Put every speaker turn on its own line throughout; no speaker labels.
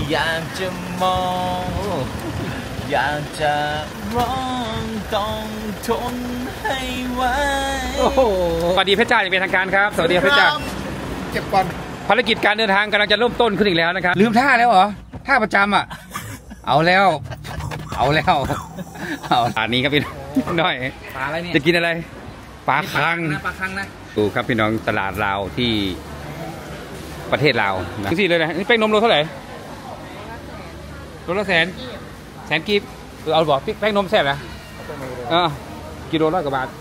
อยากจะมองอยากจะร้องต้องทนให้ไว้
สวัสดีเพชรจ้าอย่างเป็นทางการครับสวัสดีเพชรจ้า
เก็บก่อน
ภารกิจการเดินทางกำลังจะเริ่มต้นขึ้นอีกแล้วนะครับลืมท่าแล้วเหรอท่าประจำอ่ะเอาแล้วอันนี้ครับพี่น้อยปลาอะไรเนี่ยจะกินอะไรปลาคังนะดูครับพี่น้องตลาดลาวที่ประเทศลาวนะที่เลยนะนี่แป้งนมโลเท่าไหร่โลละแสนกีบเอาบอกแป้งนมแซ่บนะกิโล100 กว่าบาท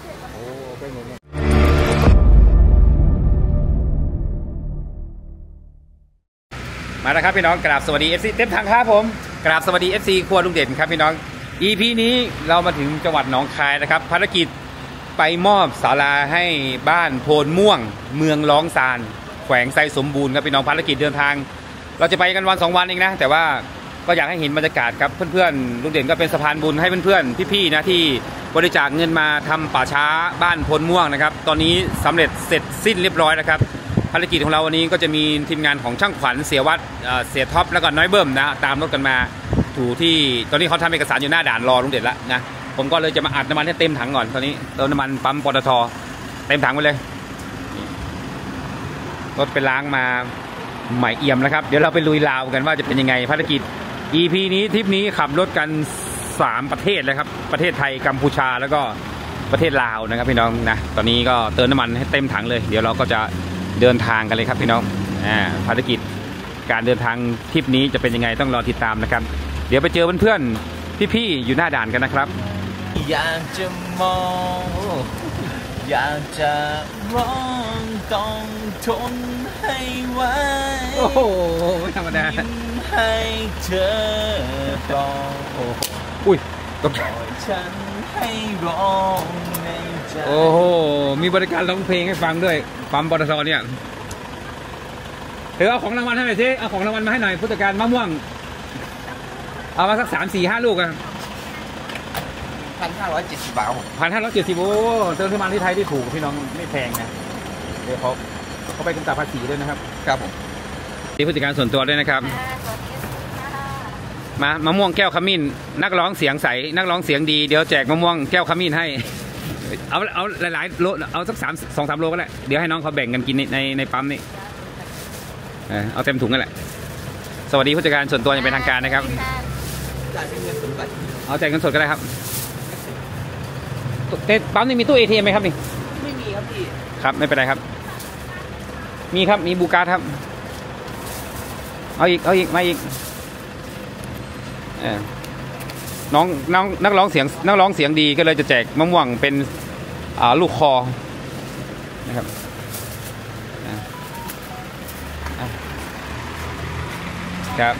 มาแล้วครับพี่น้องกราบสวัสดี FC เต็มทางครับผมกราบสวัสดี FC ครัวลุงเด่นครับพี่น้อง EP นี้เรามาถึงจังหวัดหนองคายนะครับภารกิจไปมอบศาลาให้บ้านโพนม่วงเมืองร้องซานแขวงไซสมบูรณ์ครับพี่น้องภารกิจเดินทางเราจะไปกันวัน2 วันเองนะแต่ว่าก็อยากให้เห็นบรรยากาศครับเพื่อนๆลุงเด่นก็เป็นสะพานบุญให้เพื่อนๆพี่ๆนะที่บริจาคเงินมาทำป่าช้าบ้านโพนม่วงนะครับตอนนี้สำเร็จเสร็จสิ้นเรียบร้อยนะครับภารกิจของเราวันนี้ก็จะมีทีมงานของช่างขวัญเสียวัดเสียท็อปแล้วก็น้อยเบิ่มนะตามรถกันมาถูที่ตอนนี้เขาทำเอกสารอยู่หน้าด่านรอลุงเด่นแล้วนะผมก็เลยจะมาอัดน้ำมันให้เต็มถังก่อนตอนนี้เติมน้ำมันปั๊มปตท.เต็มถังไปเลยรถไปล้างมาใหม่เอี่ยมแล้วครับเดี๋ยวเราไปลุยลาวกันว่าจะเป็นยังไงภารกิจ EP นี้ทริปนี้ขับรถกัน3 ประเทศเลยครับประเทศไทยกัมพูชาแล้วก็ประเทศลาวนะครับพี่น้องนะตอนนี้ก็เติมน้ำมันให้เต็มถังเลยเดี๋ยวเราก็จะเดินทางกันเลยครับพี่น้องภารกิจการเดินทางทริปนี้จะเป็นยังไงต้องรอติดตามนะครับเดี๋ยวไปเจอเพื่อนๆพี่ๆอยู่หน้าด่านกันนะครับ
อยากจะมองอยากจะร้องต้องทนให้ไว้
โอ้โหไม่ธรรมดา
ให้เธอปล่อย
อุ้ยตก
ฉันให้ร้องในใจ
โอ้โหมีบริการร้องเพลงให้ฟังด้วยปั๊มปตท.เนี่ยเธอเอาของรางวัลให้หน่อยสิเอาของรางวัลมาให้หน่อยผู้จัดการมะม่วงเอามาสัก3, 4, 5 ลูกกัน
1,570 บาท
1,570โอ้เติมน้ำมันที่ไทยที่ถูกพี่น้องไม่แพงนะเดี๋ยวเขาไปกำกับภาษีด้วยนะครับ
ครับผม
ที่ผู้จัดการส่วนตัวด้วยนะครับมะม่วงแก้วขมิ้นนักร้องเสียงใสนักร้องเสียงดีเดี๋ยวแจกมะม่วงแก้วขมิ้นให้เอาหลายๆโลเอาสัก2-3 โลก็ได้เดี๋ยวให้น้องเขาแบ่งกันกินในปั๊มนี่เอาเต็มถุงกันแหละสวัสดีผู้จัดการส่วนตัวอย่างเป็นทางการนะครับเอาจ่ายเงินสดก็ได้ครับปั๊มนี่มีตู้ ATM ไหมครับนี่
ไม่มีครับพี่
ครับไม่เป็นไรครับมีครับมีบูการ์ดครับเอาอีกมาอีกน้องนักร้องเสียงดีก็เลยจะแจกมะม่วงเป็นลูกคอนะครับครับ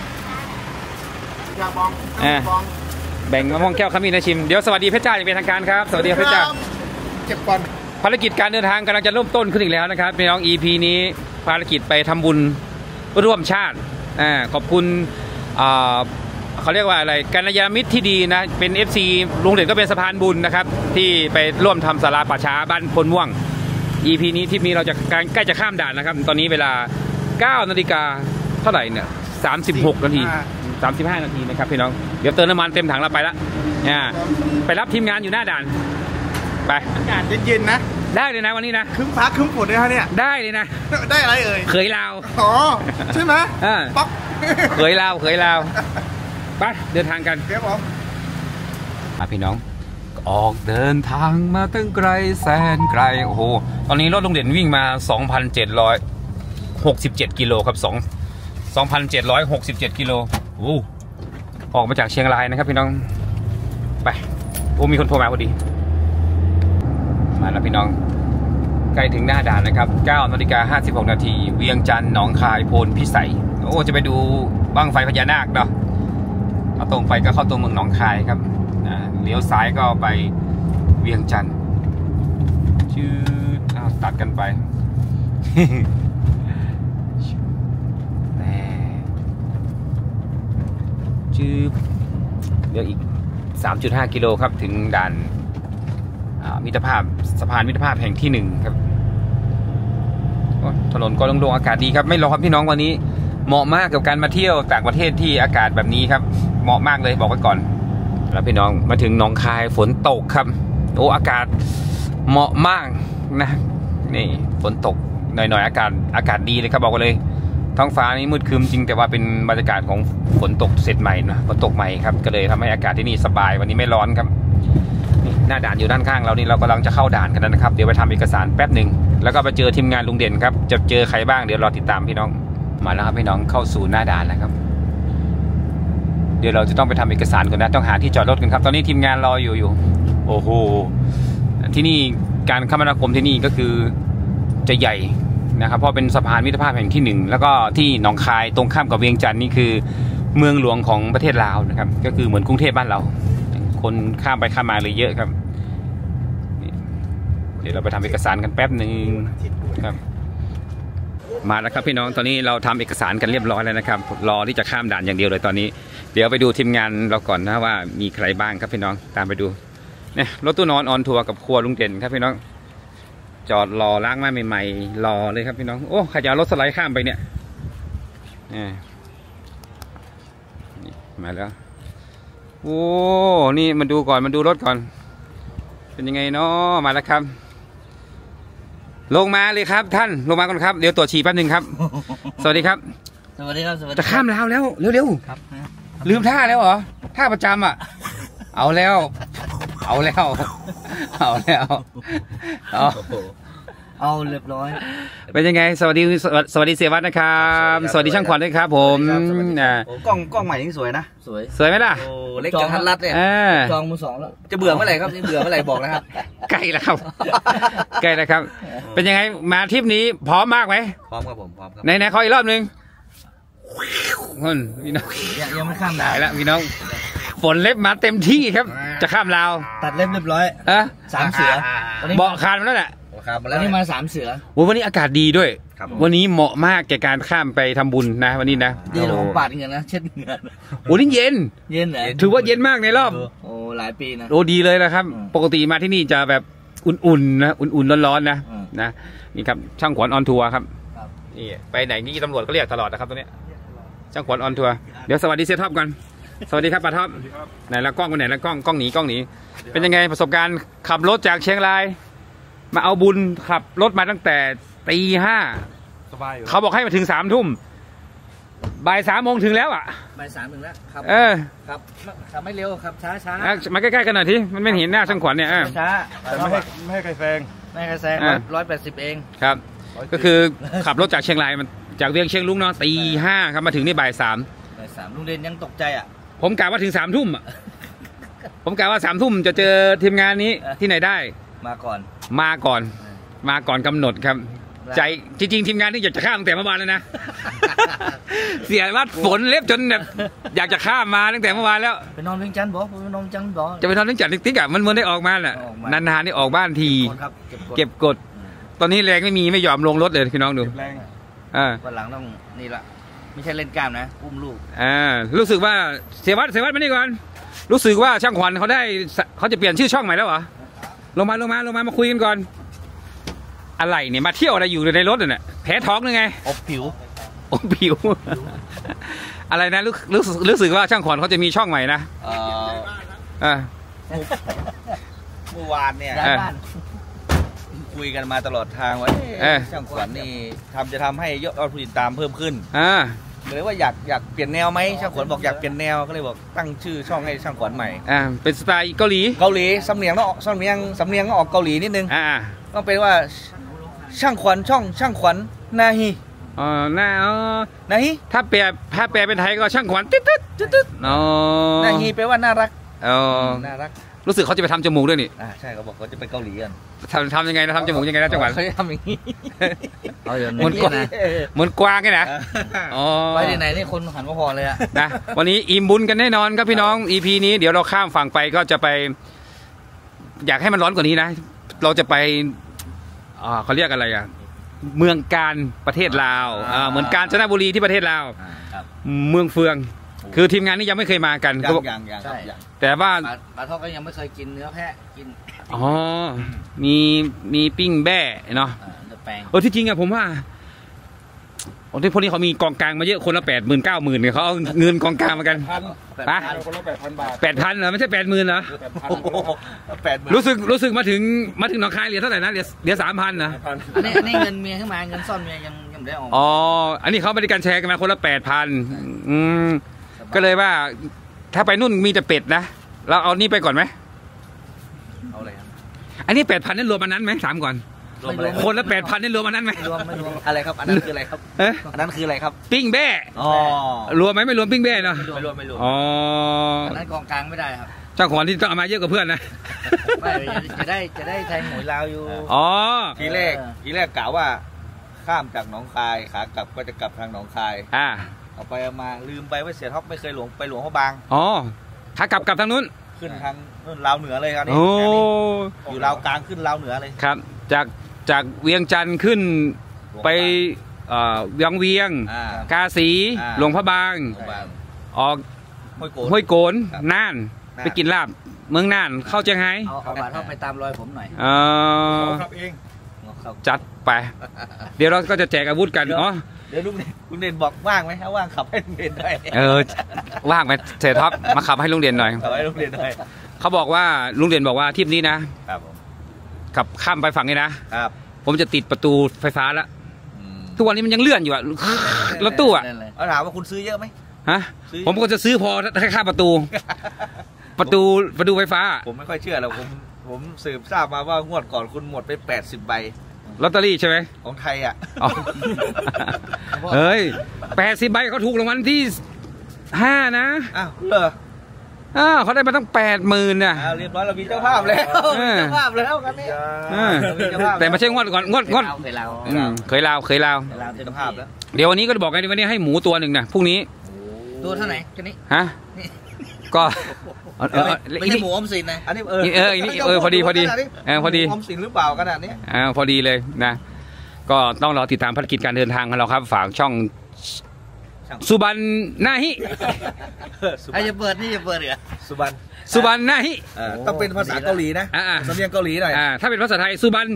แบ่งมะม่วงแก้วขมิ้นนะชิมเดี๋ยวสวัสดีเพชรจ้าอย่างเป็นทางการครับสวัสดีเพชรจ้า
เก็บก่อน
ภารกิจการเดินทางกำลังจะเริ่มต้นขึ้นอีกแล้วนะครับพี่น้อง EP นี้ภารกิจไปทำบุญร่วมชาติขอบคุณเขาเรียกว่าอะไรกัลยาณมิตรที่ดีนะเป็น FC ลุงเด่นก็เป็นสะพานบุญนะครับที่ไปร่วมทำศาลาป่าช้าบ้านพลม่วง EP นี้ทริปนี้เราจะใกล้จะข้ามด่านนะครับตอนนี้เวลา 9 นาฬิกาเท่าไหร่เนี่ย36 นาที35 นาทีนะครับพี่น้องเดี๋ยวเติมน้ำมันเต็มถังเราไปละไปรับทีมงานอยู่หน้าด่านไป
อากาศเย็นๆนะ
ได้เลยนะวันนี้นะ
ครึ้มฟ้าครึ้มฝนเลยฮะเนี่ย
ได้เลยนะ
ได้อะไรเอ่ย
เคยลาว
อ๋อใช่ไหมป๊อก
เคยลาวไปเดินทางกัน
ครับผม
พี่น้องออกเดินทางมาตั้งไกลแสนไกลโอ้โหตอนนี้รถลุงเด่นวิ่งมา 2,767 กิโลครับ2,767 กิโลโอ้ออกมาจากเชียงรายนะครับพี่น้องไปโอ้มีคนโทรมาพอดีมาแล้วพี่น้องใกล้ถึงหน้าด่านนะครับ 9 นาฬิกา 56 นาทีเวียงจันทร์หนองคายโพนพิสัยโอ้จะไปดูบั้งไฟพญานาคเนาะเอาตรงไปก็เข้าตัวเมืองหนองคายครับเลี้ยวซ้ายก็ไปเวียงจันทร์ชื่อตัดกันไปชื่อเดี๋ยวอีก 3.5 กิโลครับถึงด่านมิตรภาพสะพานมิตรภาพแห่งที่1ครับถนนก็โล่งๆอากาศดีครับไม่ร้อนครับพี่น้องวันนี้เหมาะมากกับการมาเที่ยวต่างประเทศที่อากาศแบบนี้ครับเหมาะมากเลยบอกไว้ก่อนแล้วพี่น้องมาถึงหนองคายฝนตกครับโอ้อากาศเหมาะมากนะนี่ฝนตกหน่อยๆอากาศดีเลยครับบอกกันเลยท้องฟ้านี่มืดครึ้มจริงแต่ว่าเป็นบรรยากาศของฝนตกเสร็จใหม่นะฝนตกใหม่ครับก็เลยทำให้อากาศที่นี่สบายวันนี้ไม่ร้อนครับหน้าด่านอยู่ด้านข้างเรานี่เรากำลังจะเข้าด่านกันนะครับเดี๋ยวไปทำเอกสารแป๊บหนึ่งแล้วก็ไปเจอทีมงานลุงเด่นครับจะเจอใครบ้างเดี๋ยวรอติดตามพี่น้องมาแล้วครับพี่น้องเข้าสู่หน้าด่านแล้วครับเดี๋ยวเราจะต้องไปทำเอกสารก่อนนะต้องหาที่จอดรถกันครับตอนนี้ทีมงานรออยู่โอ้โหที่นี่การคมนาคมที่นี่ก็คือจะใหญ่นะครับเพราะเป็นสะพานมิตรภาพแห่งที่1แล้วก็ที่หนองคายตรงข้ามกับเวียงจันทร์นี่คือเมืองหลวงของประเทศลาวนะครับก็คือเหมือนกรุงเทพบ้านเราคนข้ามไปข้ามมาเลยเยอะครับเดี๋ยวเราไปทำเอกสารกันแป๊บหนึ่งครับมาแล้วครับพี่น้องตอนนี้เราทำเอกสารกันเรียบร้อยแล้วนะครับรอที่จะข้ามด่านอย่างเดียวเลยตอนนี้เดี๋ยวไปดูทีมงานเราก่อนนะว่ามีใครบ้างครับพี่น้องตามไปดูเนี่ยรถตู้นอนออนทัวร์กับครัวลุงเด่นครับพี่น้องจอดรอล้างมาใหม่ๆรอเลยครับพี่น้องโอ้ใครจะเอารถสไลด์ข้ามไปเนี่ยมาแล้วโอ้นี่มาดูก่อนมาดูรถก่อนเป็นยังไงเนาะมาแล้วครับลงมาเลยครับท่านลงมาก่อนครับเดี๋ยวตรวจฉี่แป๊บนึงครับสวัสดีครับ
สวัสดีครับ
จะข้ามลาวแล้วเร็วๆครับลืมท่าแล้วเหรอท่าประจำอ่ะเอาแล้วเอาเ
รียบร้อย
เป็นยังไงสวัสดีเสียวัฒน์นะครับสวัสดีช่างขวัญด้วยครับผม
กล้องใหม่ยิ่งสวยนะ
สวยไหมล่ะ
โอ้เล็กจังทันรัดเนี่ย
จองมือ2แล้ว
จะเบื่อเมื่อไหร่ครับเบื่อเมื่อไหร่บอกนะครับ
ใกล้แล้วครับใกล้แล้วครับเป็นยังไงมาทริปนี้พร้อมมากไหม
พร้อมครับผมพร้อมครับ
ไหนขออีกรอบนึงคนพี่น้อง
ยังไม่ข้าม
ได้แล้วพี่น้องฝนเล็บมาเต็มที่ครับจะข้ามลาว
ตัดเล็บเรียบร้อย3 เสือ
เบาะคานมาแล้วแหละ
วันนี้มา3 เสือ
วันนี้อากาศดีด้วยวันนี้เหมาะมากแก่การข้ามไปทำบุญนะวันนี้นะ
ดีหลงปาดเงินนะเช็ดเงิน
วันนี้เย็น
เหรอ
ถือว่าเย็นมากในรอบ
โอ้หลายปีนะ
โอ้ดีเลยนะครับปกติมาที่นี่จะแบบอุ่นๆนะอุ่นๆร้อนๆนะนี่ครับช่างขวัญออนทัวร์ครับนี่ไปไหนนี่ตำรวจก็เรียกตลอดนะครับตัวนี้ช่างขวัญออนทัวร์เดี๋ยวสวัสดีเซท็อปกันสวัสดีครับป้าท็อปไหนละกล้องไปไหนละกล้องหนีเป็นยังไงประสบการณ์ขับรถจากเชียงรายมาเอาบุญขับรถมาตั้งแต่ตี5เขาบอกให้มาถึง3 ทุ่มบ่าย3 โมงถึงแล้วอ่ะ
บ่าย3 ถึงแล้วครับ
ครับ
ขับไม่เร็วครับช้า
มาใกล้ๆกันหน่อยทีมันไม่เห็นหน้าช่างขวัญเนี่ย
ช้า
แต่ไม่ให้ใครแซง
180เอง
ครับก็คือขับรถจากเชียงรายมันจากเวียงเชียงลุงเนาะตี 5ครับมาถึงนี่บ่าย 3
ลุงเด่นยังตกใจอ่ะ
ผมกะว่าถึง3 ทุ่มอ่ะผมกะว่า3 ทุ่มจะเจอทีมงานนี้ที่ไหนได้
มาก่
อนกำหนดครับใจจริงๆทีมงานนี่อยากจะข้ามตั้งแต่เมื่อวานแล้วนะเสียวัดฝนเล็บจนแบบอยากจะข้ามมาตั้งแต่เมื่อวานแล้ว
ไปนอนเวียงจันทร์บอก
จะไปนอนเวียงจันทร์ติ๊กๆอ่ะมันได้ออกมาแหละนานๆนี่ออกบ้านทีเก็บกดตอนนี้แรงไม่ยอมลงรถเลยพี่น้องดู
วันหลังต้องนี่ละไม่ใช่เล่นกล้ามนะอุ้มลูก
รู้สึกว่าเสียวัดมานี่ก่อนรู้สึกว่าช่างขวัญเขาจะเปลี่ยนชื่อช่องใหม่แล้วเหรอลงมาคุยกันก่อนอะไรเนี่ยมาเที่ยวอะไรอยู่ในรถเนี่ยแพ้ท้องยังไง
อบผิว
อะไรนะรู้สึกว่าช่างขวัญเขาจะมีช่องใหม่นะ
เมื่อวานเนี่ยคุยกันมาตลอดทางว่าช่างขวัญนี่จะทำให้ยอดผู้ติดตามเพิ่มขึ้นเลยว่าอยากเปลี่ยนแนวไหมช่างขวัญบอกอยากเปลี่ยนแนวก็เลยบอกตั้งชื่อช่องให้ช่างขวัญใหม่
เป็นสไตล์เกาหลี
สำเนียงต้องออกเกาหลีนิดนึงต้องเป็นว่าช่างขวัญช่างขวัญนาฮีนาฮี
ถ้าแปลเป็นไทยก็ช่างขวัญตึ๊ด
นาฮีแปลว่าน่ารัก
น่ารักรู้สึกเขาจะไปทำจมูกด้วยนี่
ใช่เขาบอกเขาจะไปเกาหลีกัน
ทำยังไงนะทำจมูกยังไงนะจังหวัด
เขาจะทำอย่างนี้
เหมือนกวางไงนะ
ไปที่ไหนนี่คนหันมาพอเลยอะ
นะวันนี้อิ่มบุญกันแน่นอนครับพี่น้อง EP นี้เดี๋ยวเราข้ามฝั่งไปก็จะไปอยากให้มันร้อนกว่านี้นะเราจะไปเขาเรียกอะไรอ่ะเมืองการประเทศลาวเหมือนกาญจนบุรีที่ประเทศลาวเมืองเฟืองคือทีมงานนี้ยังไม่เคยมากัน
ยัง
แต่ว่า
ปลาทอดก็ยังไม่เคยกินเนื้อแพะกิน
มีปิ้งแบ่เนาะที่จริงอะผมว่าที่พวกนี้เขามีกองกลางมาเยอะคนละ80,000 90,000เนี่ยเขาเอาเงินกองกลางมากันฮะ
คนละ8,000 บาท
8,000เหรอไม่ใช่80,000เหรอ
80,000
รู้สึกมาถึงหนองคายเหลือเท่าไหร่นะเหลือ3,000นะ
อันนี้เงินเมียขึ้นมาเงินซ่อนเมียยังไม่ได้ออก
อ๋ออันนี้เขาไม่ได้การแชร์กันมาคนละ8,000ก็เลยว่าถ้าไปนู่นมีแต่เป็ดนะเราเอานี่ไปก่อนไหม
เอาอะไรครับ
อันนี้8,000นั่นรวมอันนั้นไหมถามก่อนคนละ8,000นี่รวมอันนั้นไหม
รวมอะไรครับอันนั้นคืออะไรครับอันนั้นคืออะไรครับ
ปิ้งแบ้
อ๋อ
รวมไหมไม่รวมปิ้งแบ้เนาะ
ไม่รวม
อ๋อ
อันนั้นกองกลางไม่ได้ครับ
เจ้าของที่ต้องเอามาเยอะกว่าเพื่อนนะ
ไม่จะได้แทงหมวยลาวอยู่
อ๋อ
ทีแรกกล่าวว่าข้ามจากหนองคายขากลับก็จะกลับทางหนองคายเอาไปมาลืมไปว่าเสียท็อปไม่เคยหลวงพระบาง
อ๋อถ้ากลับทางนู้น
ขึ้นทางนู้นลาวเหนือเลยครับนี่อยู่ลาวกลางขึ้นลาวเหนือเลย
ครับจากเวียงจันทร์ขึ้นไปเวียงกาสีหลวงพระบางออกห้วยโกนน่านไปกินลาบเมืองน่านเข้าเชียงไฮ้
เอาบาทเข้าไปตามรอยผมหน่อย
ครับเอง
จัดไปเดี๋ยวเราก็จะแจกอาวุธกันอ๋อ
เดี๋ยวลุงเด่นบอกว่างไหมถ้าว่างขับให้ลุงเด่นหน่อย
ว่างไหมเสท็อปมาขับให้ลุงเด่นหน่อย
ขับให้ลุงเด่นหน่อย
เขาบอกว่าลุงเด่นบอกว่าทริปนี้นะครับขับข้ามไปฝั่งนี้นะครับผมจะติดประตูไฟฟ้าแล้วทุกวันนี้มันยังเลื่อนอยู่อะรถตู้อะ
ถามว่าคุณซื้อเยอะไหม
ฮะผมก็จะซื้อพอแค่ค่าประตูไฟฟ้า
ผมไม่ค่อยเชื่อแล้วผมสืบทราบมาว่างวดก่อนคุณหมดไป80 ใบ
ลอตเตอรี่ใช่ไหม
ของไทยอ่ะ
เฮ้ย80 ใบเขาถูกรางวัลที่5นะ
อ้าวเหรอ
เขาได้มาตั้ง80,000น่ะ
เรียบร้อยเรามีเจ้าภาพแล้วกันนี่
แต่ไม่ใช่งวดก่อนงวดเคยลาว
เจ้าภาพแล้ว
เดี๋ยววันนี้ก็บอกไงวันนี้ให้หมูตัวหนึ่งนะพรุ่งนี้
ตัวเท่าไหร่กันนี้
ฮะก็
ไม่ใช่หมูอมสินนะ
อันนี้
พอดีพอดี
อมสินหรือเปล่าขนาดนี้
พอดีเลยนะก็ต้องรอติดตามภารกิจการเดินทางของเราครับฝากช่องสุบันนาฮิ
จะเปิดนี่จะเปิดเหรอ
สุบันนาฮิ
ต้องเป็นภาษาเกาหลีนะสำเนียงเกาหลีหน่อย
ถ้าเป็นภาษาไทยสุบัน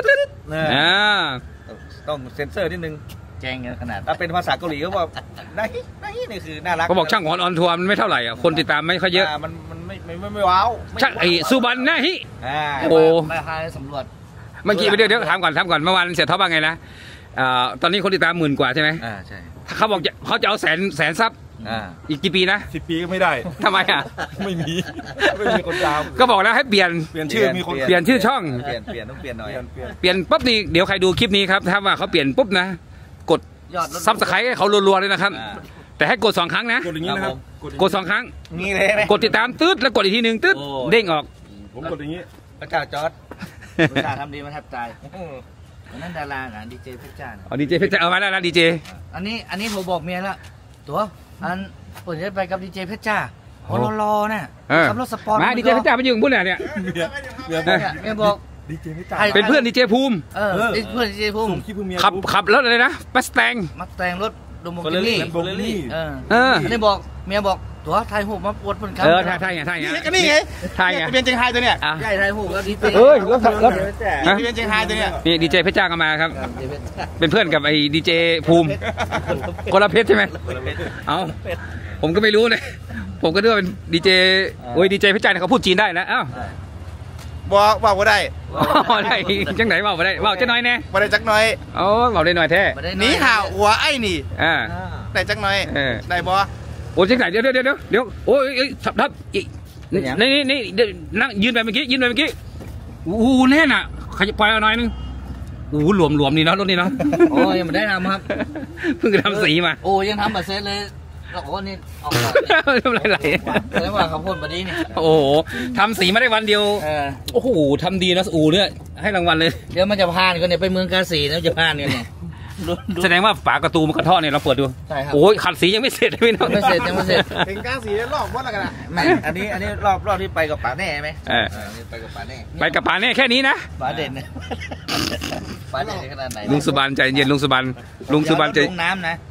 ต้องเซ็นเซอร์นิดนึง
แจ้งกันขนาด
ถ้าเป็นภาษาเกาหลีเขาบอกนาฮินี่คือน่ารัก
เขาบอกช่างออนทัวร์มันไม่เท่าไหร่อ่ะคนติดตามไม่ค่อยเยอะ
มันไม่ว้าว
ช่างสุบันนาฮิ
โอ้มาพาสำรวจ
เมื่อกี้ไปเดี๋ยวถามก่อนเมื่อวานเสียท็อปว่าไงนะตอนนี้คนติดตาม10,000 กว่าใช่ไหม
ใช่
เขาบอกเขาจะเอาแสนซับอีกกี่ปีนะ
10 ปีก็ไม่ได้
ทำไมอ่ะ
ไม่มีคนตาม
ก็บอกแล้วให้เปลี่ยน
ชื่อมีคน
เปลี่ยนชื่อช่อง
ต้องเปลี่ยนหน่อย
เปลี่ยนปุ๊บนี่เดี๋ยวใครดูคลิปนี้ครับถ้าว่าเขาเปลี่ยนปุ๊บนะกดซับสไครต์ให้เขารัวๆเลยนะครับแต่ให้กด2 ครั้งนะ
กดอย่างนี้นะครับ
กด2 ครั้ง
นี่เลยไหม
กดติดตามตืดแล้วกดอีกทีหนึ่งตืดเด้งออก
ผมกดอย่างนี้พระเจ้าจอร์ด
พระเจ้าทำดีมาแทบตายนั่นดาราดีเจเพชรจ้า
ดีเจเพชรจ้าเอามาแล้วนะดีเจ
อันนี้ผมบอกเมียแล้วตัวผมจะไปกับดีเจเพชรจ้ารอน่ะขับรถสปอร์ต
มาดีเจเพชรจ้าไปยืนพูดเนี่ย
เมียบอก
เป็นเพื่อนดีเจภูมิ
เพื่อนดีเจภูมิ
ขับรถอะไรนะมัสแตง
รถดูโมกินี่นี่บอกเมียบอกตัวไทยหูมาปวดเพื่อนครับ
ไทยไง
ก็นี่ไงไทยไงเปลี่ยนเจงไฮตัวเนี่ย
ใช่ไทยหูแล้วดีเจ
แล้ว
เปลี่ยนเจงไฮตัวเนี่ย
นี่ดีเจเพชรจ้าก็มาครับเป็นเพื่อนกับไอ้ดีเจภูมิคนละเพชรใช่ไหมผมก็ไม่รู้นะผมก็นึกว่าเป็นดีเจดีเจเพชรจ้าเขาพูดจีนได้นะ
บอกว่าได้
จังไหนบอกว่าได้บอกจะน้อยแน่
บอกได้จักน้อย
บอกได้หน่อยแท้
นี่ห่าวหัวไอ้นี่ได้จักน้อยได้บอ
จังไหนเดี๋ยวโอ้ยทับอีกนี่นั่งยืนไปเมื่อกี้แน่น่ะขยับไปเอาหน่อยนึงหลวมนี่เนาะรถนี่เนาะ
ยังไม่ได้ทำครับ
เพิ่งทำสีมา
ยังทำแบบเซตเลยนี่ออก
ทำไร
แล้ว่าเขาพ่นแบบนี้นี่
ทำสีมาได้วันเดียวโอ้โหทำดีนะเนี่ยให้รางวัลเลย
เดี๋ยวมันจะพานกันเนี่ยไปเมืองกาสีแล้วจะพานกันเนี่ย
แสดงว่าฝากระตูมันกระท่อเนี่ยเราเปิดดู
ใช่ครับ
ขัดสียังไม่เสร็จไม่
เสร็จ
เห็นกาสีรอบวัดอะไรกันไม่อันนี้รอบที่ไปกับป๋าแน่ไหมไปกับป๋า
แน่แค่นี้นะ
ป๋าเด่นป๋าเด่นขนาดไหน
ลุงสุบันใจเย็นลุงสุบันใจ
ลงน้ำนะ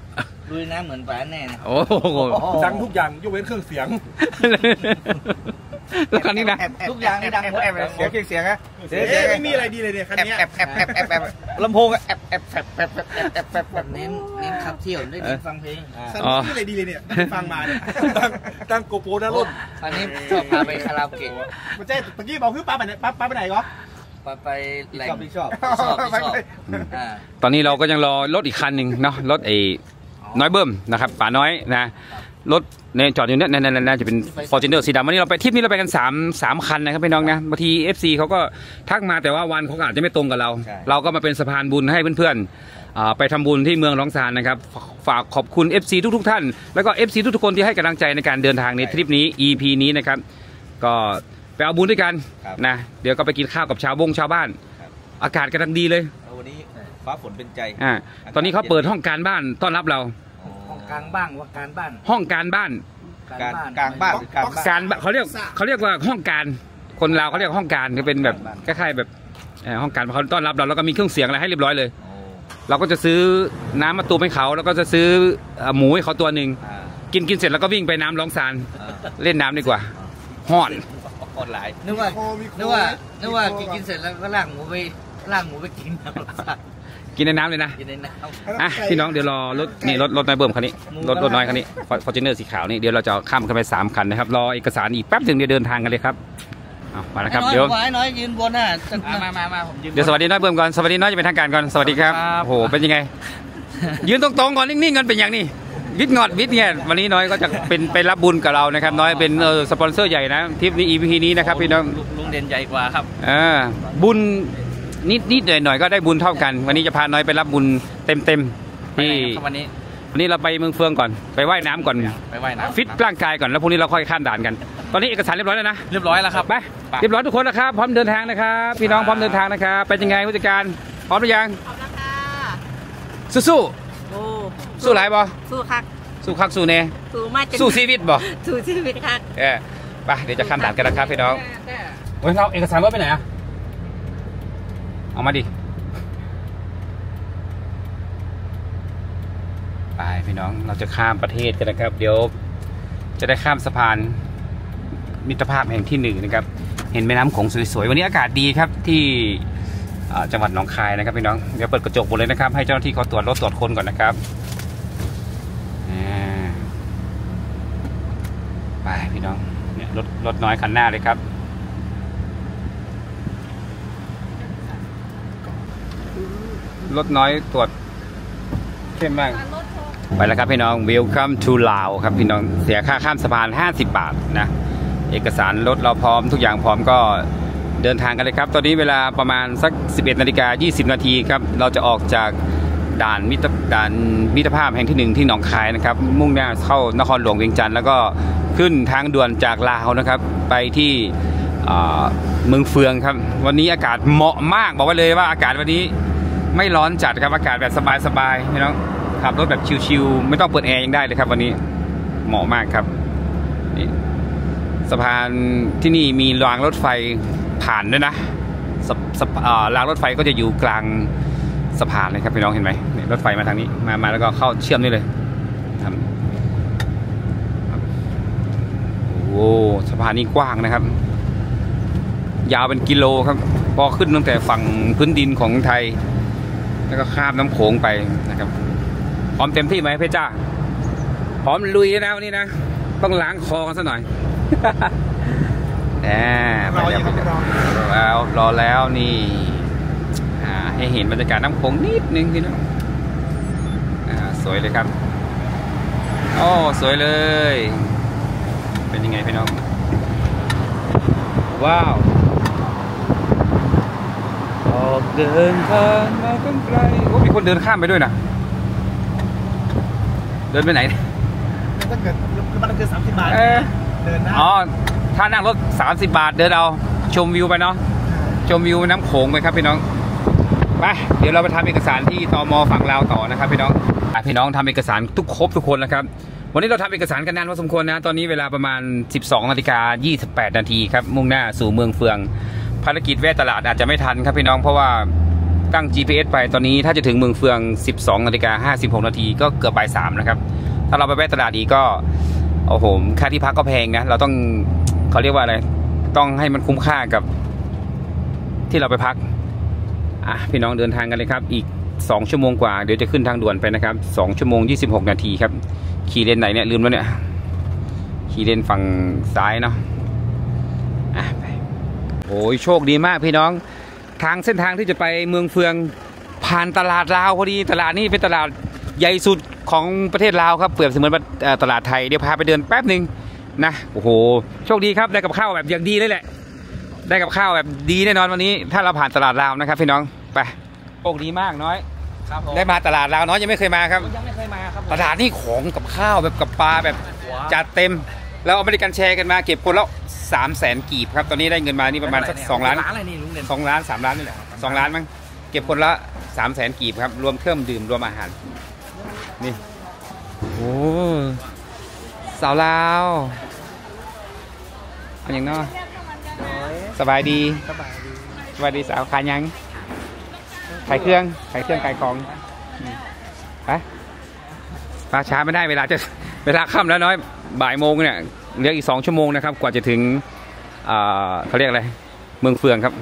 ลุยน้ำเหมือนปลาแน่นะ
โอ้โห
ดังทุกอย่างยกเว้นเครื่องเสียง
แล้วคราวนี้นะ
ทุกอย่างนี่ดังหมดเสียงเสียงนะเสียง
ไม่มีอะไรดีเลยเนี่ยคันนี้
แอบลำโพงแอบแบบเน้นขับเที่ยวได้เน้นฟังเพลง
คันนี้ไม่มีอะไรดีเลยเนี่ยฟังมาเนี่ยดังโกโปรนะรุ่น
อันนี้ชอบพาไปคาราโอเกะ
มันเจ๊ตะกี้บอกคือป้าไปไหนป้าไปไหนก็
ไปแหล่งชอบ
ตอนนี้เราก็ยังรอรถอีกคันหนึ่งเนาะรถไอ้น้อยเบิ้มนะครับป่าน้อยนะรถเนี่ยจอดอยู่เนี่ยน่าจะเป็น Fortuner สีดำวันนี้เราไปทริปนี้เราไปกัน3คันนะครับพี่น้องนะบางที FC เขาก็ทักมาแต่ว่าวันเขาอาจจะไม่ตรงกับเราเราก็มาเป็นสะพานบุญให้เพื่อนๆไปทำบุญที่เมืองร้องซานนะครับฝากขอบคุณ FC ทุกท่านแล้วก็ FC ทุกคนที่ให้กำลังใจในการเดินทางในทริปนี้ EP นี้นะครับก็ไปเอาบุญด้วยกันนะเดี๋ยวก็ไปกินข้าวกับชาวบ้านอากาศกำลังดีเลย
วันนี้ฟ้าฝนเป็นใจ
ตอนนี้เขาเปิดห้องการบ้านต้อนรับเรา
ห้องกลางบ้านว่าการบ้าน
ห้องการบ้าน
กลางบ้าน
การเขาเรียกว่าห้องการคนลาวเขาเรียกห้องการก็เป็นแบบคล้ายๆแบบห้องการเขาต้อนรับเราแล้วก็มีเครื่องเสียงอะไรให้เรียบร้อยเลยเราก็จะซื้อน้ำมาตูมให้เขาแล้วก็จะซื้อหมูให้เขาตัวหนึ่งกินเสร็จแล้วก็วิ่งไปน้ำร้องซานเล่นน้ำดีกว่าห่อน
หลายนึกว่ากินเสร็จแล้วก็ล่างหมูไปกิน
กินในน้ำเลยนะพี่น้องเดี๋ยวรอรถนี่รถน้อยเบิ่มคันนี้รถน้อยคันนี้Fortunerสีขาวนี่เดี๋ยวเราจะข้ามกันไป3คันนะครับรอเอกสารอีกแป๊บนึงเดี๋ยวเดินทางกันเลยครับมาแล้วครับเดี๋ยว
น้อยยืนบนน่ะมา
เดี๋ยวสวัสดีน้อยเบิ่มก่อนสวัสดีน้อยจะเป็นทางการก่อนสวัสดีครับโอ้โหเป็นยังไงยืนตรงๆก่อนนิ่งๆกันเป็นอย่างนี้วิทเนี่ยวันนี้น้อยก็จะเป็นไปรับบุญกับเรานะครับน้อยเป็นสปอนเซอร์ใหญ่นะทริปนี้ EP นี้นะครับพี่น้อง
ลุงเด่นใหญ่กว่าครับ
บุญนิดหน่อยก็ได้บุญเท่ากันวันนี้จะพาน้อยไปรับบุญเต็มที่
วัน
นี้เราไปเมืองเฟืองก่อนไปว่ายน้ำก่อน
ไปว่ายน้ำ
ฟิตร่างกายก่อนแล้วพรุ่งนี้เราค่อยข้ามด่านกันตอนนี้เอกสารเรียบร้อยแล้วนะ
เรียบร้อยแล้วครับ
ไปเรียบร้อยทุกคนนะครับพร้อมเดินทางนะครับพี่น้องพร้อมเดินทางนะครับเป็นยังไงผู้จัดการพร้อมหรือยัง
พร้อมแล้วค่ะ
สู้หลายบ่
สู้คัก
สู้เน่สู้ชีวิตบ่
สู้ชีวิตคัก
ไปเดี๋ยวจะข้ามด่านกันนะครับพี่น้องโอ้ยเราเอกสารว่าไปไหนอะเอามาดิไปพี่น้องเราจะข้ามประเทศกันนะครับเดี๋ยวจะได้ข้ามสะพานมิตรภาพแห่งที่1นะครับเห็นแม่น้ำโขงสวยๆวันนี้อากาศดีครับที่จังหวัดหนองคายนะครับพี่น้องเดี๋ยวเปิดกระจกหมดเลยนะครับให้เจ้าหน้าที่เขาตรวจรถตรวจคนก่อนนะครับไปพี่น้องเนี่ยรถน้อยคันหน้าเลยครับรถน้อยตรวจเข้มมากไปแล้วครับพี่น้อง Welcome to Lao ครับพี่น้องเสียค่าข้ามสะพาน50 บาทนะเอกสารรถเราพร้อมทุกอย่างพร้อมก็เดินทางกันเลยครับตอนนี้เวลาประมาณสัก 11:20 นาทีครับเราจะออกจากด่านมิตรภาพแห่งที่1ที่หนองคายนะครับมุ่งหน้าเข้านครหลวงเวียงจันทร์แล้วก็ขึ้นทางด่วนจากลาวนะครับไปที่เมืองเฟืองครับวันนี้อากาศเหมาะมากบอกไว้เลยว่าอากาศวันนี้ไม่ร้อนจัดครับอากาศแบบสบายๆพี่น้องขับรถแบบชิลๆไม่ต้องเปิดแอร์ยังได้เลยครับวันนี้เหมาะมากครับนี่สะพานที่นี่มีรางรถไฟผ่านด้วยนะรางรถไฟก็จะอยู่กลางสะพานเลยครับพี่น้องเห็นไหมรถไฟมาทางนี้มาแล้วก็เข้าเชื่อมนี่เลยครับโอ้สะพานนี้กว้างนะครับยาวเป็นกิโลครับพอขึ้นตั้งแต่ฝั่งพื้นดินของไทยแล้วก็ข้ามน้ำโขงไปนะครับพร้อมเต็มที่ไหมเพชรจ้าพร้อมลุยแล้วนี่นะต้องล้างคอกันซะหน่อยรอแล้วนี่ให้เห็นบรรยากาศน้ำโขงนิดนึงพี่น้องสวยเลยครับโอ้สวยเลยเป็นยังไงพี่น้องว้าวออกเดินทางมาตั้งไกลโอ้มีคนเดินข้ามไปด้วยนะเดินไปไหน
ถ้าเกิดมันเกิน30 บาทเดินนะ
ถ้านั่งรถ30 บาทเดินเอาชมวิวไปเนาะชมวิวน้ำโขงไปครับพี่น้องไปเดี๋ยวเราไปทำเอกสารที่ตม.ฝั่งลาวต่อนะครับพี่น้องทำเอกสารครบทุกคนแล้วครับวันนี้เราทำเอกสารกันนานพอสมควรนะตอนนี้เวลาประมาณ 12:28 นาทีครับมุ่งหน้าสู่เมืองเฟืองภารกิจแวะตลาดอาจจะไม่ทันครับพี่น้องเพราะว่าตั้ง GPS ไปตอนนี้ถ้าจะถึงเมืองเฟือง 12:56 นาทีก็เกือบบ่าย 3นะครับถ้าเราไปแวะตลาดอีกก็โอ้โหค่าที่พักก็แพงนะเราต้องเขาเรียกว่าอะไรต้องให้มันคุ้มค่ากับที่เราไปพักพี่น้องเดินทางกันเลยครับอีก2 ชั่วโมงกว่าเดี๋ยวจะขึ้นทางด่วนไปนะครับ2 ชั่วโมง 26 นาทีครับขี่เลนไหนเนี่ยลืมแล้วเนี่ยขี่เลนฝั่งซ้ายเนาะโอ้ยโชคดีมากพี่น้องทางเส้นทางที่จะไปเมืองเฟืองผ่านตลาดลาวพอดีตลาดนี้เป็นตลาดใหญ่สุดของประเทศลาวครับเปรียบเสมือนตลาดไทยเดี๋ยวพาไปเดินแป๊บหนึ่งนะโอ้โหโชคดีครับได้กับข้าวแบบอย่างดีเลยแหละได้กับข้าวแบบดีแน่นอนวันนี้ถ้าเราผ่านตลาดลาวนะครับพี่น้องไปโชคดีมากน้อยได้มาตลาดลาวน้อยยังไม่เคยมาครับ
ยังไม่เคยมาครับ
ตลาดนี่ของกับข้าวแบบกับปลาแบบจัดเต็มแล้วอเมริกันแชร์กันมาเก็บคนละ300,000 กีบครับตอนนี้ได้เงินมานี่ประมาณสัก2 ล้าน
อะไรนี่ลุงเด่น
2 ล้าน3 ล้านนี่แหละ2 ล้านมั้งเก็บคนละ300,000 กีบครับรวมเครื่องดื่มรวมอาหารนี่โอ้สาวลาวอันอย่างน้อสบายดีสบายดีสาวขายยังขายเครื่องขายของไปมาช้าไม่ได้เวลาค่ำแล้วน้อยบ่ายโมงเนี่ยเหลืออีก2 ชั่วโมงนะครับกว่าจะถึงเขาเรียกอะไรเมืองเฟืองครับ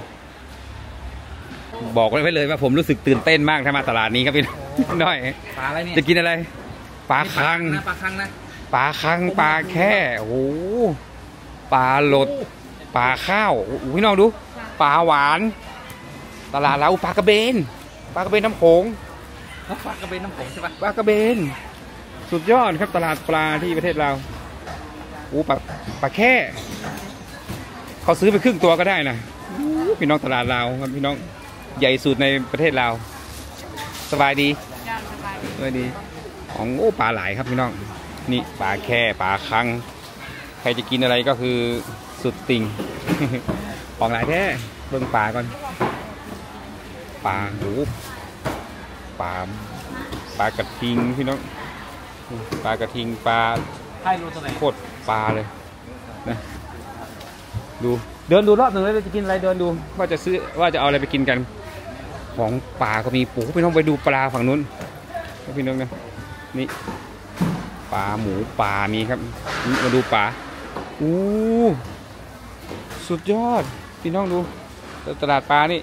บอกไว้เลยว่าผมรู้สึกตื่นเต้นมากถ้ามาตลาดนี้ครับพี่น้อย
ปลาอะไรเนี่ย
จะกินอะไรปลาคัง
ปลาคังนะ
ปลาคังปลาแค่โอ้โหปลาหลดปลาข้าวพี่น้องดูปลาหวานตลาดเราปลากระเบนน้ำโขง
ปลากระเบนน้ำโขงใช่ปะ
ปลากระเบนสุดยอดครับตลาดปลาที่ประเทศเราโอ้ปลาแค่เขาซื้อไปครึ่งตัวก็ได้นะพี่น้องตลาดเราครับพี่น้องใหญ่สุดในประเทศเราสบายดีสบายดีของโอ้ปลาหลายครับพี่น้องนี่ปลาแค่ปลาคังใครจะกินอะไรก็คือสุดติ่งของหลายแท้เบิ่งปลาก่อนปลาหูปลากระทิงพี่น้องปลากระทิงปลาโคตรปลาเลยนะดูเดินดูรอบหนึ่งแล้วจะกินอะไรเดินดูว่าจะซื้อว่าจะเอาอะไรไปกินกันของปลาก็มีปูพี่น้องไปดูปลาฝั่งนู้นพี่น้องนะนี่ปลาหมูปลามีครับมาดูปลาอู้สุดยอดพี่น้องดูตลาดปลานี่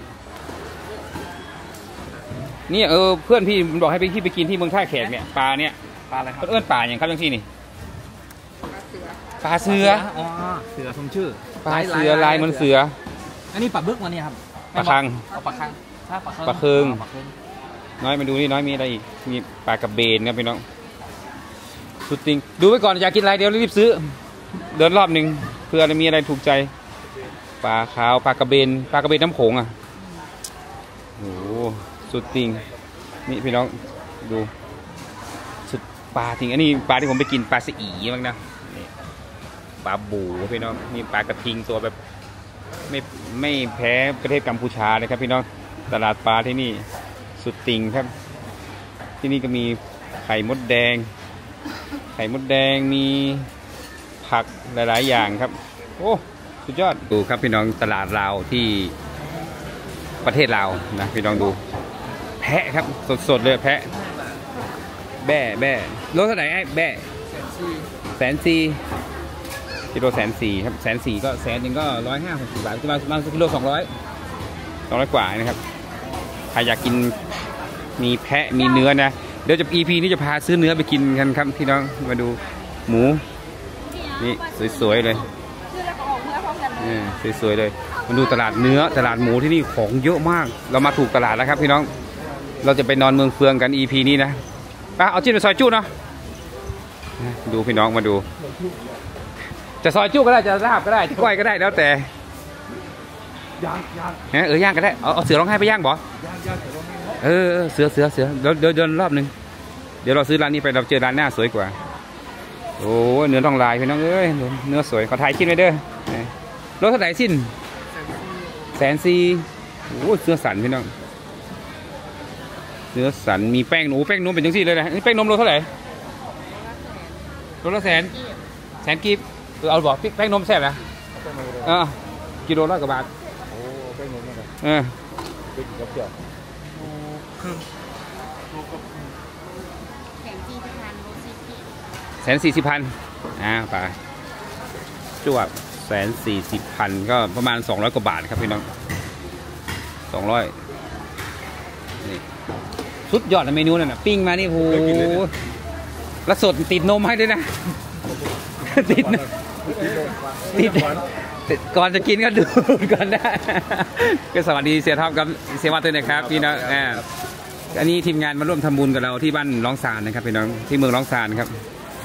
เพื่อนพี่บอกให้พี่ไปกินที่เมืองท่าแขกเนี่ยปลาเนี่ย
ปลาอะไรครับ
เอื้อนปลาอย่างครับทั้งที่นี่ปลาเสือ
เสือสมชื่อ
ปลาเสือลายเหมือนเสือ
อันนี้ปลาบึกมาเนี่ยครับ
ปลาคัง
ปลาคัง
ปลาเคืองน้อยมาดูนี่น้อยมีอะไรอีกมีปลากระเบนครับพี่น้องสุดจริงดูไว้ก่อนอยากกินอะไรเดี๋ยวรีบซื้อเดินรอบหนึ่งเพื่อจะมีอะไรถูกใจปลาขาวปลากระเบนน้ำโขงโอ้สุดจริงนี่พี่น้องดูสุดปลาจริงอันนี้ปลาที่ผมไปกินปลาสอีมั้งนะปลาบูพี่น้องนี่ปลากระทิงตัวแบบไม่แพ้ประเทศกัมพูชาเลยครับพี่น้องตลาดปลาที่นี่สุดติ่งครับที่นี่ก็มีไข่มดแดงมีผักหลายๆอย่างครับโอ้สุดยอดดูครับพี่น้องตลาดลาวที่ประเทศลาวนะพี่น้องดูแพะครับสดๆเลยแพะแบ่โลเท่าไหร่ไอ้แบ่140,000กิโล140,000ครับ140,000ก็100,000ก็150 บาทประมาณกิโล200กว่านะครับใครอยากกินมีแพะมีเนื้อนะเดี๋ยวจะ EP นี้จะพาซื้อเนื้อไปกินกันครับพี่น้องมาดูหมูนี่สวยๆเลยสวยๆเลยมาดูตลาดเนื้อตลาดหมูที่นี่ของเยอะมากเรามาถูกตลาดแล้วครับพี่น้องเราจะไปนอนเมืองเฟืองกัน EP นี้นะเอาจิ้มไปซอยจุ๊นะดูพี่น้องมาดูจะซอยจุ๊ก็ได้จะลาบก็ได้จะก้อยก็ได้แล้วแต่ย่างก็ได้เอาเสือร้องไห้ไปย่างบ่เสือเดี๋ยวเดินรอบนึงเดี๋ยวเราซื้อร้านนี้ไปเราเจอร้านหน้าสวยกว่าโอ้เนื้อทองลายพี่น้องเอ้ยเนื้อสวยขอถ่ายชิ้นไว้เด้อรถเท่าไหร่สิ้น140,000โอ้เสื้อสันพี่น้องเนื้อสันมีแป้งหนูเป็นจังซี่เลยนะนี่แป้งนมโลเท่าไหร่โลละ100,000กีบเอาบอกแป้งนมแซ่บนะกิโล100 กว่าบาทโอ้แป้งนมนั่นแหละเป็นกับเจียว 140,000ไปจวบ140,000ก็ประมาณ200 กว่าบาทครับพี่น้อง200นี่สุดยอดเมนูนั่นน่ะปิ้งมานี่โหแล้วสดติดนมให้ด้วยนะติดก่อนจะกินก็ดูก่อนได้ก็สวัสดีเสียท็อปกับเสียวัดด้วยนะครับพี่น้องอันนี้ทีมงานมาร่วมทำบุญกับเราที่บ้านร้องซานนะครับพี่น้องที่เมืองร้องซานครับ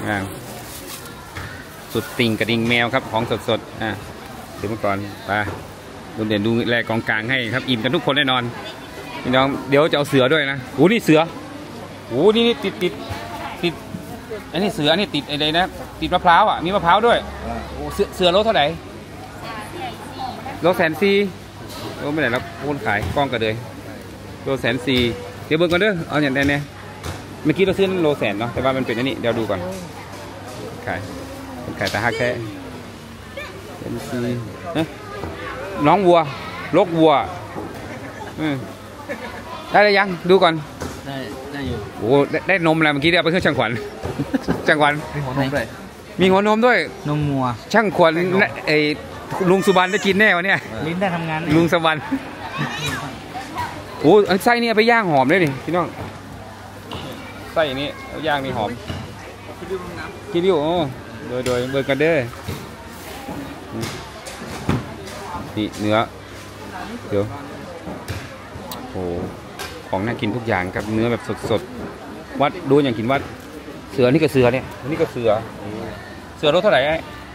สุดติ่งกระดิ่งแมวครับของสดถึงเมื่อก่อนไปดูเด่นดูแลกองกลางให้ครับอิ่มกันทุกคนแน่นอนพี่น้องเดี๋ยวจะเอาเสือด้วยนะโอ้นี่เสือโอ้นี่ติดอันนี้เสือนี่ติดอะไรนะติดมะพร้าวอ่ะมีมะพร้าวด้วยโอ้เสือโลเท่าไหร่โล140,000โลไม่ได้แล้วพูนขายกล้องกันเลยโล140,000เดี๋ยวเบิ่งกันเด้อเอาอย่างไรเนี่ยเมื่อกี้เราซื้อโล100,000เนาะแต่ว่ามันเป็นอันนี้เดี๋ยวดูก่อนขายแต่ฮักแค่น้องวัวลกวัวได้เลยยังดูก่อน
ได้อยู่
โอ้ได้นมอะไรเมื่อกี้เอาไปเครื่องช่างขวัญมีหัวนมด้วย
นมงัว
ช่างขวัญไอ้ลุงสุบรรณได้กินแน่วะเนี่ย
ลิ้นได้ทำงาน
ลุงสุบรรณโอ้ไส้นี่ไปย่างหอมเลยนี่พี่น้องไส้นี้ย่างนี่หอมกินดิวโอ้โดยเบอร์กันเด้อนี่เนื้อเดี๋ยวโอ้ของน่ากินทุกอย่างกับเนื้อแบบสดๆวัดดูอย่างกินวัดเสือนี่ก็เสือเนี่ยนี่ก็เสือรถเท่าไหร่ไอ้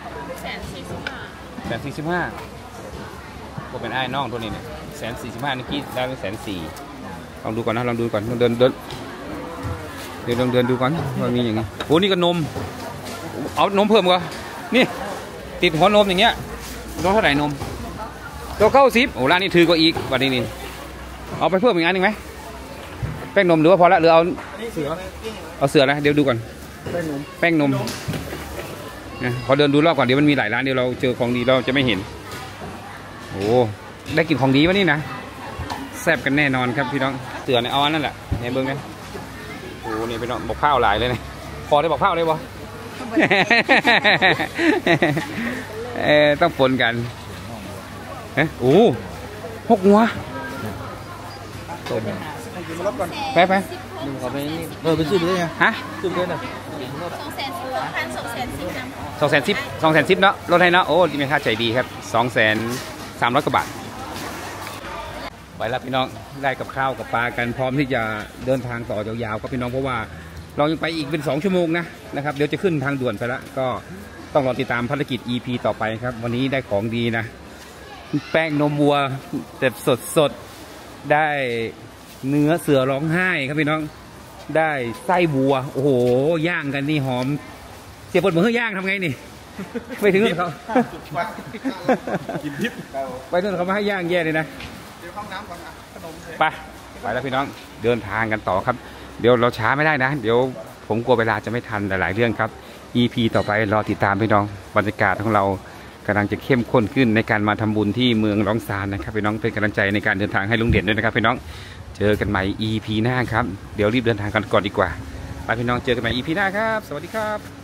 145ก็เป็นไอ้น้องตัวนี้เนี่ย145นี่กี้ได้ไป140,000ลองดูก่อนนะลองดูก่อนเดินลองเดินดูก่อนว่ามีอย่างงี้โอ้นี่ก็นมเอานมเพิ่มก่อนนี่ติดหัวนมอย่างเงี้ยรถเท่าไหร่นมตัว90โอ้ร้านนี้ถือก็อีกวันนี้นี่เอาไปเพิ่มอีกอันหนึ่งไหมแป้งนมหรือว่าพอละหรือเอาเสือนะเดี๋ยวดูก่อนแป้งนมขอเดินดูรอบก่อนเดี๋ยวมันมีหลายร้านเดี๋ยวเราเจอของดีเราจะไม่เห็นโอ้ได้กินของดีวะนี่นะแซ่บกันแน่นอนครับพี่น้องเสือเนี่ยเอาอันนั่นแหละเนี่ยเบิ้งไงโอ้นี่พี่น้องบอกข้าวหลายเลยนะพอได้บอกข้าวเลยบ่ต้องปนกันโอ้6 หัวไป
ดูเขาไปนี่เป็นซื้อไปได้ไง
ฮะ
ซื้อไปได้
210,000เนาะรถให้เนาะโอ้ดีไหมค่าใจดีครับ2,300 กว่าบาทไปแล้วพี่น้องได้กับข้าวกับปลากันพร้อมที่จะเดินทางต่อยาวๆครับพี่น้องเพราะว่าเรายังไปอีกเป็น2 ชั่วโมงนะครับเดี๋ยวจะขึ้นทางด่วนไปแล้วก็ต้องรอติดตามภารกิจ EP ต่อไปครับวันนี้ได้ของดีนะแป้งนมวัวแต่สดได้เนื้อเสือร้องไห้ครับพี่น้องได้ไส้วัวโอ้โหย่างกันนี่หอมเสียบนมือย่างทำไงนี่ไปถึงเขา
กินทิพย์
ไปถึงเขามาให้ย่างแย่เลยนะ
เดี๋ยวเข้าน้ำก่อนนะขนม
ไปแล้วพี่น้องเดินทางกันต่อครับเดี๋ยวเราช้าไม่ได้นะเดี๋ยวผมกลัวเวลาจะไม่ทันหลายๆเรื่องครับ EP ต่อไปรอติดตามพี่น้องบรรยากาศของเรากำลังจะเข้มข้นขึ้นในการมาทำบุญที่เมืองร้องซานนะครับพี่น้องเป็นกำลังใจในการเดินทางให้ลุงเด่นด้วยนะครับพี่น้องเจอกันใหม่ EP หน้าครับเดี๋ยวรีบเดินทางกันก่อนดีกว่าไปพี่น้องเจอกันใหม่ EP หน้าครับสวัสดีครับ